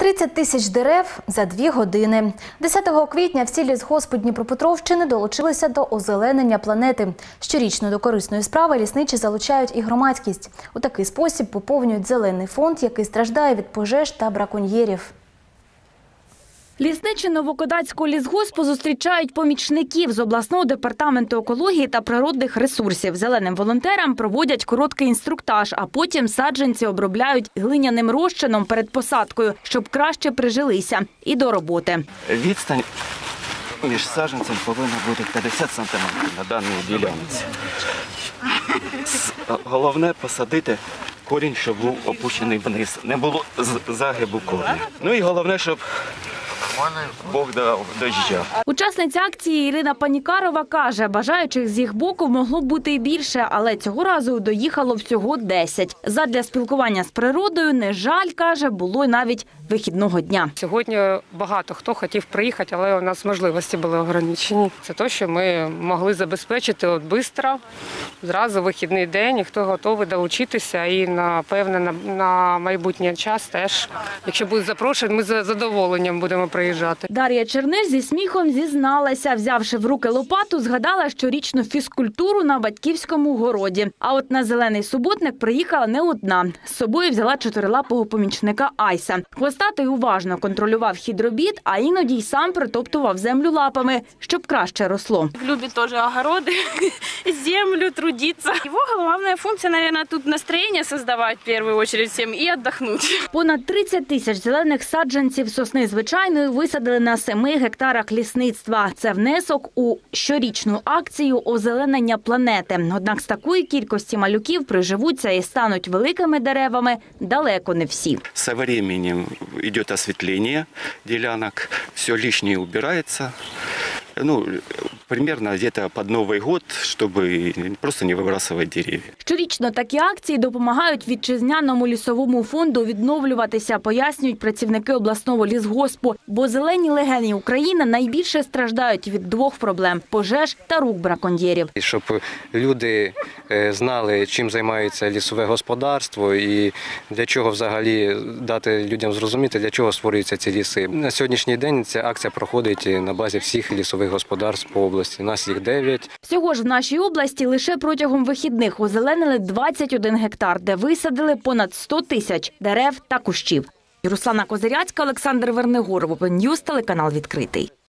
30 тисяч дерев за 2 години. 10 квітня всі лісгоспи Дніпропетровщини долучилися до озеленення планети. Щорічно до корисної справи лісничі залучають і громадськість. У такий спосіб поповнюють зелений фонд, який страждає від пожеж та браконьєрів. Лісничі Новокодацького лісгоспу зустрічають помічників з обласного департаменту екології та природних ресурсів. Зеленим волонтерам проводять короткий інструктаж, а потім саджанці обробляють глиняним розчином перед посадкою, щоб краще прижилися. І до роботи. Відстань між саджанцем повинна бути 50 сантиметрів на даній ділянці. Головне посадити корінь, щоб був опущений вниз, не було загибу коріння. Ну і головне, щоб Бог дав доща. Учасниця акції Ірина Панікарова каже, бажаючих з їх боку могло бути і більше, але цього разу доїхало всього 10. Задля спілкування з природою, не жаль, каже, було й навіть вихідного дня. Сьогодні багато хто хотів приїхати, але у нас можливості були обмежені. Це те, що ми могли забезпечити швидко, зразу вихідний день, і хто готовий долучитися і, напевне, на майбутній час теж, якщо будуть запрошені, ми з задоволенням будемо приїжджати. Дар'я Черниш зі сміхом зізналася, взявши в руки лопату, згадала щорічну фізкультуру на батьківському городі. А от на зелений суботник приїхала не одна. З собою взяла чотирилапого помічника Айса. Хвостатий уважно контролював хід робіт, а іноді й сам притоптував землю лапами, щоб краще росло. Любит тоже огороды, землю, трудиться. Его главная функция, наверное, тут настроение создавать в первую очередь всем и отдохнуть. Понад 30 тисяч зелених саджанців сосни звичайної висадили на 7 гектарах лісництва. Це внесок у щорічну акцію озеленення планети. Однак з такої кількості малюків приживуться і стануть великими деревами далеко не всі. Со временем идет осветление делянок, все лишнее убирается. Примерно где-то под Новый год, чтобы просто не выбрасывать деревья. Щорічно такі акції допомагають вітчизняному лісовому фонду відновлюватися, пояснюють працівники обласного лісгоспу. Бо зелені легені України найбільше страждають від 2 проблем – пожеж та рук браконьєрів. Щоб люди знали, чим займається лісове господарство і для чого взагалі дати людям зрозуміти, для чого створюються ці ліси. На сьогоднішній день ця акція проходить на базі всіх лісових господарств по області. Нас їх 9. Всього ж в нашій області лише протягом вихідних озеленили 21 гектар, де висадили понад 100 тисяч дерев та кущів. Руслана Козиряцька, Олександр Вернигоров, Open News, телеканал «Відкритий».